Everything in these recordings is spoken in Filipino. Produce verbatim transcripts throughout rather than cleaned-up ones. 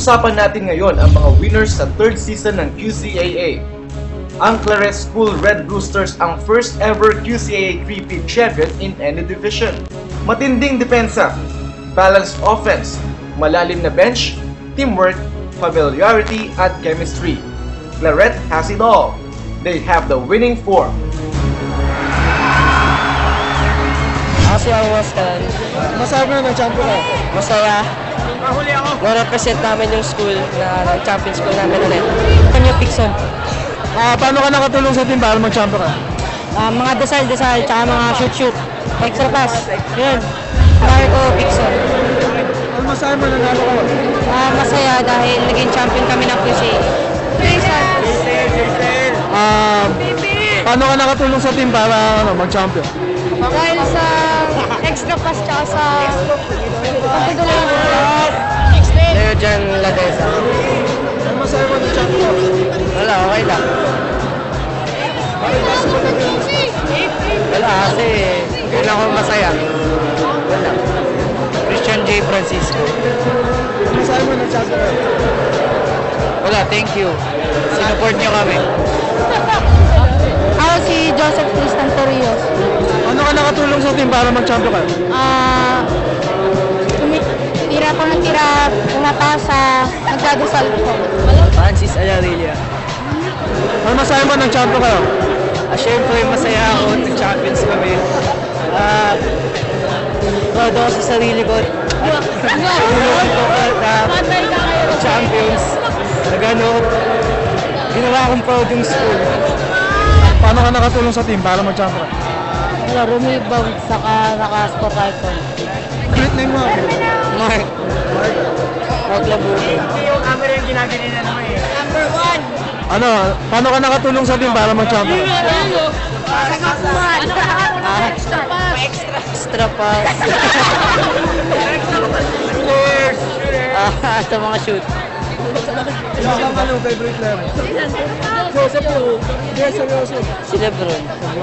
Pag-uusapan natin ngayon ang mga winners sa third season ng Q C A A. Ang Claret School Red Roosters ang first ever Q C A A three-peat champion in any division. Matinding depensa, balanced offense, malalim na bench, teamwork, familiarity at chemistry. Claret has it all. They have the winning form. Kasi ako was ka Masaya mo na nag-champion ka? masaya. Na-represent namin yung school na nag-champion school namin ulit. Kanya Pixon. Ah, paano ka nakatulong sa team para mag-champion ka? Uh, mga dasal-dasal, tsaka mga shoot-shoot. Extra pass. Yun. Marco Pixon. Ano masaya mo na nanalo ka? Uh, masaya dahil naging champion kami ng Q C A A. Ah, paano ka nakatulong sa team para ano, mag-champion? Dahil sa extra pass tsaka sa pagtutulungan ko. Leo Jan Ladesa. Ano masaya mo nag-champion? Wala, okay lang. Wala kasi yun ako masaya. Wala. Christian J. Francisco. Ano masaya mo nag-champion ka? Wala, thank you. Sinuport niyo kami. Ako si Joseph Tristan Torrijos. Ano ka nakatulong sa team para mag-champion ka? Ah, tumi- tira ko ng tira, pumapasa, nagdadasal ko. Francis Ayarilla. Ano masaya mo nag-champion kayo? Ah, syempre, masaya ako, nag-champions kami. Ah, proud ako sa sarili ko. Tulungan ko na champions. Nagano, ginawa akong proud yung school. Paano ka nakatulong sa team para mag-champion ka? Wala, rumibang, saka naka-spot icon. Great name mo. Mark. Mark Labuto. Number one. Ano, paano ka nakatulong sa team para mag-champion? Ah, Extra pass. extra pass. Ah, sa mga shoot. Sino ang ano, favorite player mo? Joseph po. Yes, Joseph. Si Lebron.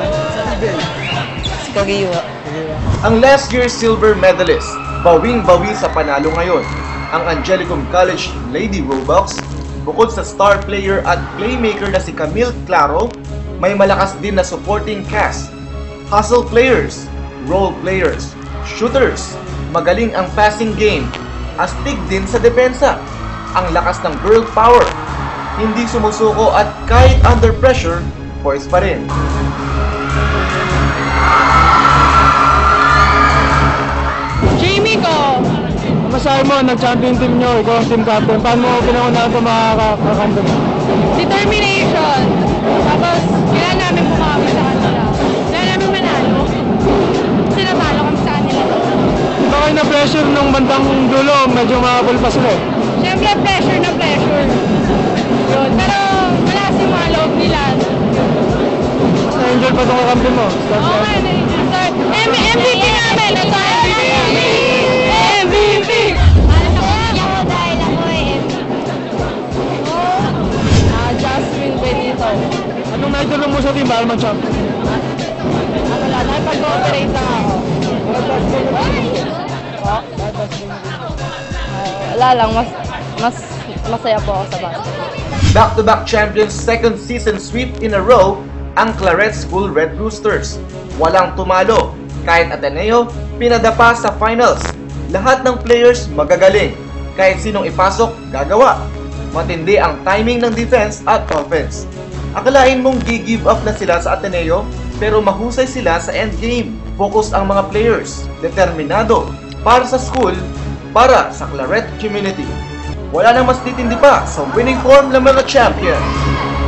Si Kagiwa. Ang last year's silver medalist, bawing-bawi sa panalo ngayon, ang Angelicum College Lady Roebucks. Bukod sa star player at playmaker na si Camille Claro, may malakas din na supporting cast. Hustle players, role players, shooters, magaling ang passing game, astig din sa depensa. Ang lakas ng girl power, hindi sumusuko at kahit under pressure, poise pa rin. Jamie ko. Masaya mo, nag-champion team nyo, ikaw ang team captain. Paano mo pinangunahan ito mga kakampi mo? Determination. Tapos, kailangan namin pumama sa kanila. Kailangan namin manalo. Kasi natalo kami sa kanila. Di ba kayo na-pressure nung bandang dulo, medyo makapul pa sila eh. Siyempre, pressure na pressure. Yun. Pero, malakas yung mga loob nila. Na-enjoy pa itong kakampi mo. Oo nga, na-start. M V P namin! Ito, M V P! M V P! Para sa kanya ko dahil ako ay M V P. Ah, Jasmine Benito. Anong naitulong mo sa team para mag-champion? Ano lang, nakipag-cooperate lang ako. Wala lang, mas, mas masaya po ako sa basketball. Back-to-back champions second season sweep in a row ang Claret School Red Roosters. Walang tumalo. Kahit Ateneo, pinadapa sa finals. Lahat ng players magagaling. Kahit sinong ipasok, gagawa. Matindi ang timing ng defense at offense. Akalain mong gi-give up na sila sa Ateneo, pero mahusay sila sa endgame. Focus ang mga players. Determinado. Para sa school, para sa Claret community. Wala nang mas titindi pa sa winning form ng mga champion.